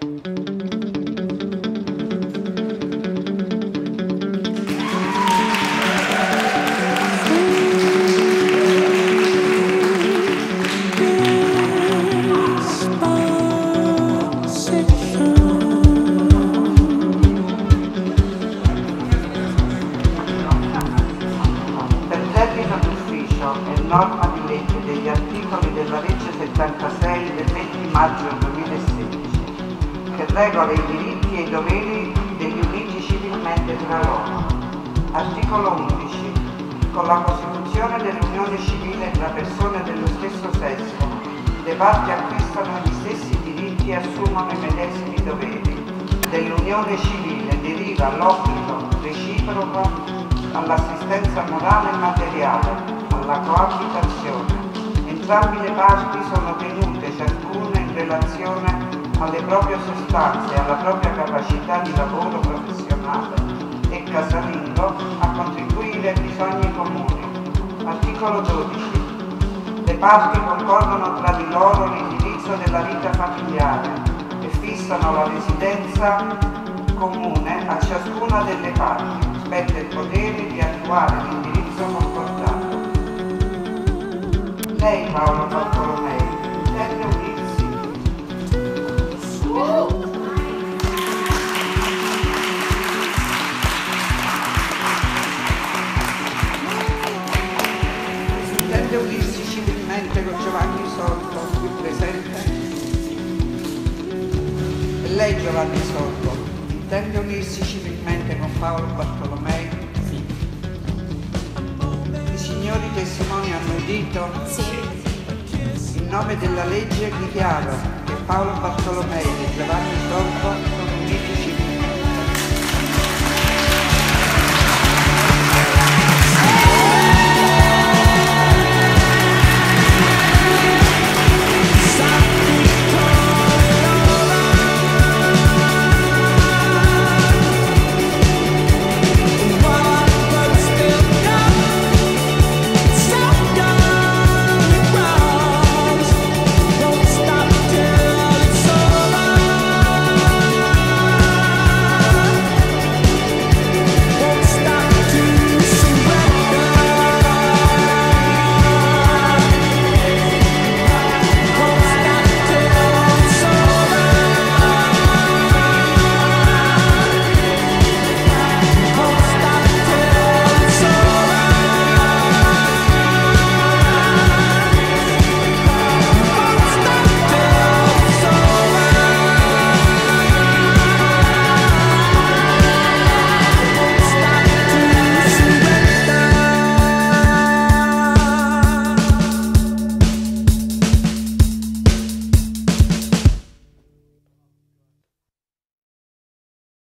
Norma di legge degli articoli della legge 76 del 20 maggio 2016 che regola i diritti e i doveri degli uniti civilmente tra loro. Articolo 11. Con la costituzione dell'unione civile tra persone dello stesso sesso, le parti acquistano gli stessi diritti e assumono i medesimi doveri. Dell'unione civile deriva l'obbligo reciproco all'assistenza morale e materiale, alla coabitazione. Entrambe le parti sono tenute, ciascuna in relazione alle proprie sostanze e alla propria capacità di lavoro professionale e casalingo, a contribuire ai bisogni comuni. Articolo 12. Le parti concordano tra di loro l'indirizzo della vita familiare e fissano la residenza comune a ciascuna delle parti. Spetta il potere di attuare l'indirizzo concordato. Lei, Paolo Bartolomei, intende unirsi? Intende unirsi civilmente con Giovanni Sorbo, qui presente? E lei, Giovanni Sorbo, intende unirsi civilmente con Paolo Bartolomei? Sì. I signori testimoni hanno udito? Sì. In nome della legge dichiaro che Paolo Bartolomei e Giovanni Sorbo